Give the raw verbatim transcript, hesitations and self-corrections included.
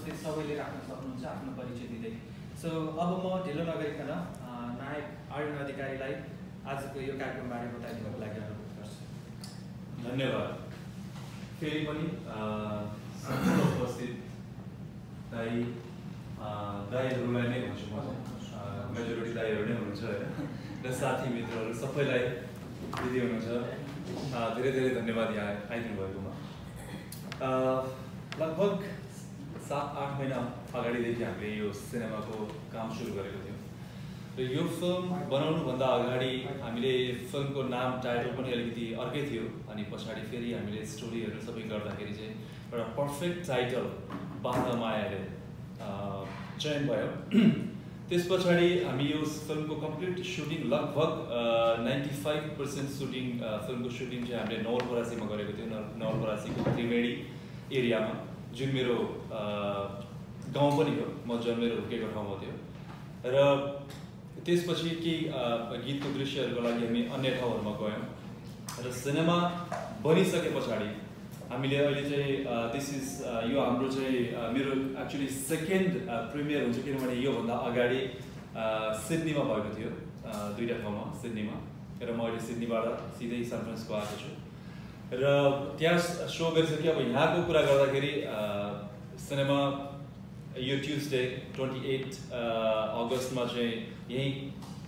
त्यो सबैले राख्न सक्नुहुन्छ आफ्नो परिचय दिँदै। सो अब म ढिलो नगरिकन नायक आर्यन अधिकारीलाई आजको यो कार्यक्रमबारे बताइदिनको लागि अनुरोध गर्छु। धन्यवाद। फेरि पनि उपस्थित दाई दाईहरूलाई नै भन्छु म, मेजोरिटी दाईहरू नै हुनुहुन्छ होइन, र साथी मित्रहरू सबैलाई दिदी हुनुहुन्छ, धेरै धेरै धन्यवाद यहाँ आइदिनु भएकोमा। लगभग सात आठ महिना अगाडिदेखि हामीले यो सिनेमाको काम सुरु गरेको थियौँ र यो फिल्म बनाउनुभन्दा अगाडि हामीले फिल्मको नाम टाइटल पनि अलिकति अर्कै थियो, अनि पछाडि फेरि हामीले स्टोरीहरू सबै गर्दाखेरि चाहिँ एउटा पर्फेक्ट टाइटल बाह्र मायाले चयन भयो। त्यस पछाडि हामी यो फिल्मको कम्प्लिट सुटिङ लगभग नाइन्टी फाइभ पर्सेन्ट सुटिङ फिल्मको सुटिङ चाहिँ हामीले नवलपरासीमा गरेको थियौँ, नवलपरासीको त्रिवेणी एरियामा, जुन मेरो गाउँ पनि हो, म जन्मेर हुर्केको ठाउँमा थियो। र त्यसपछि केही गीतको दृश्यहरूको लागि हामी अन्य ठाउँहरूमा गयौँ र सिनेमा बनिसके पछाडि हामीले अहिले चाहिँ दिस इज यो हाम्रो चाहिँ मेरो एक्चुली सेकेन्ड प्रिमियर हुन्छ, किनभने योभन्दा अगाडि सिडनीमा भएको थियो, दुईवटा ठाउँमा सिडनीमा, र म अहिले सिडनीबाट सिधै सान फ्रान्सिस्को आएको छु र त्यहाँ सो गरिसकेँ। अब यहाँको कुरा गर्दाखेरि सिनेमा यो ट्युजडे ट्वेन्टी एट अगस्तमा चाहिँ यहीँ